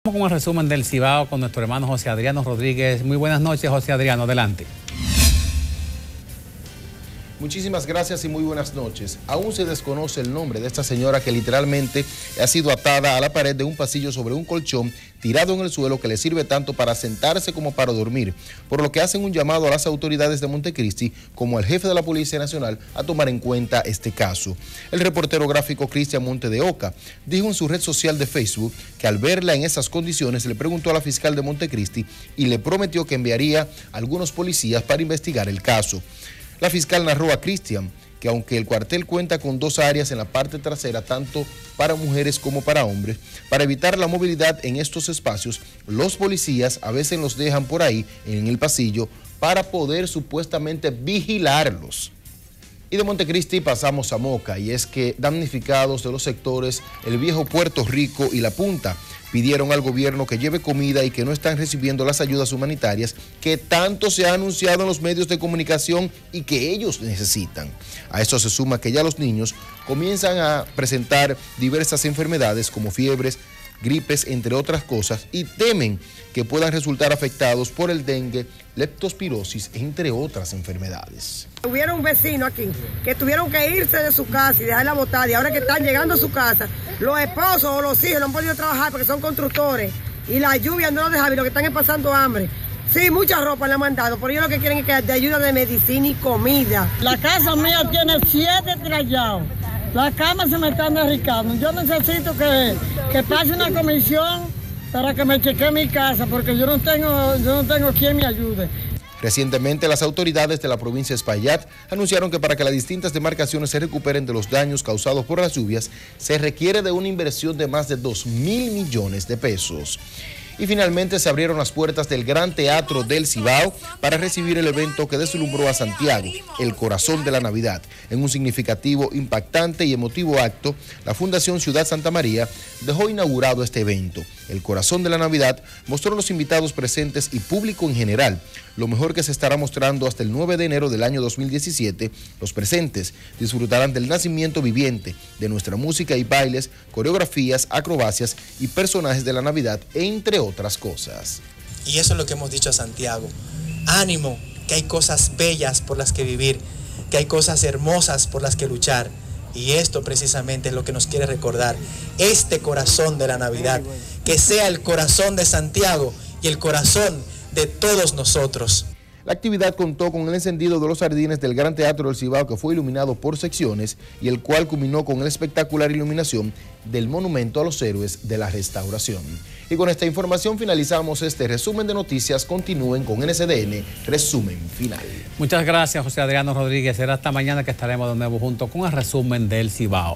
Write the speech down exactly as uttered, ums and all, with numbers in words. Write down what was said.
Con un resumen del Cibao con nuestro hermano José Adriano Rodríguez. Muy buenas noches, José Adriano, adelante. Muchísimas gracias y muy buenas noches. Aún se desconoce el nombre de esta señora que literalmente ha sido atada a la pared de un pasillo sobre un colchón tirado en el suelo que le sirve tanto para sentarse como para dormir, por lo que hacen un llamado a las autoridades de Montecristi como al jefe de la Policía Nacional a tomar en cuenta este caso. El reportero gráfico Cristian Monte de Oca dijo en su red social de Facebook que al verla en esas condiciones le preguntó a la fiscal de Montecristi y le prometió que enviaría a algunos policías para investigar el caso. La fiscal narró a Cristian que aunque el cuartel cuenta con dos áreas en la parte trasera, tanto para mujeres como para hombres, para evitar la movilidad en estos espacios, los policías a veces los dejan por ahí en el pasillo para poder supuestamente vigilarlos. Y de Montecristi pasamos a Moca, y es que damnificados de los sectores El Viejo Puerto Rico y La Punta pidieron al gobierno que lleve comida y que no están recibiendo las ayudas humanitarias que tanto se ha anunciado en los medios de comunicación y que ellos necesitan. A esto se suma que ya los niños comienzan a presentar diversas enfermedades como fiebres, gripes, entre otras cosas, y temen que puedan resultar afectados por el dengue, leptospirosis, entre otras enfermedades. Hubiera un vecino aquí que tuvieron que irse de su casa y dejarla botada, y ahora que están llegando a su casa, los esposos o los hijos no han podido trabajar porque son constructores y la lluvia no los deja y lo que están es pasando hambre. Sí, mucha ropa le han mandado, pero ellos lo que quieren es que de ayuda de medicina y comida. La casa mía tiene siete trallados. La cama se me está derricando. Yo necesito que, que pase una comisión para que me chequee mi casa, porque yo no tengo, yo no tengo quien me ayude. Recientemente, las autoridades de la provincia de Espaillat anunciaron que para que las distintas demarcaciones se recuperen de los daños causados por las lluvias, se requiere de una inversión de más de dos mil millones de pesos. Y finalmente se abrieron las puertas del Gran Teatro del Cibao para recibir el evento que deslumbró a Santiago, el corazón de la Navidad. En un significativo, impactante y emotivo acto, la Fundación Ciudad Santa María dejó inaugurado este evento. El corazón de la Navidad mostró a los invitados presentes y público en general lo mejor que se estará mostrando hasta el nueve de enero del año dos mil diecisiete. Los presentes disfrutarán del nacimiento viviente de nuestra música y bailes, coreografías, acrobacias y personajes de la Navidad, entre otras cosas. Y eso es lo que hemos dicho a Santiago. Ánimo, que hay cosas bellas por las que vivir, que hay cosas hermosas por las que luchar. Y esto precisamente es lo que nos quiere recordar este corazón de la Navidad, que sea el corazón de Santiago y el corazón de todos nosotros. La actividad contó con el encendido de los jardines del Gran Teatro del Cibao, que fue iluminado por secciones y el cual culminó con la espectacular iluminación del Monumento a los Héroes de la Restauración. Y con esta información finalizamos este resumen de noticias. Continúen con N C D N, resumen final. Muchas gracias, José Adriano Rodríguez. Será hasta mañana que estaremos de nuevo junto con el resumen del Cibao.